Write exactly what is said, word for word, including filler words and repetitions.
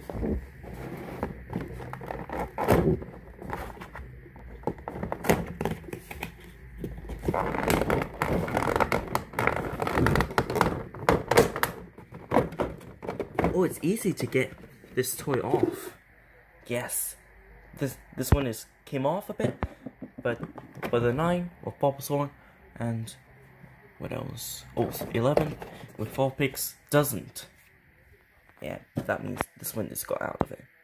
Oh, it's easy to get this toy off. Yes, this this one is came off a bit, but but the nine with Bulbasaur and what else? Oh, eleven with Vulpix doesn't. Yeah, that means this one just got out of it.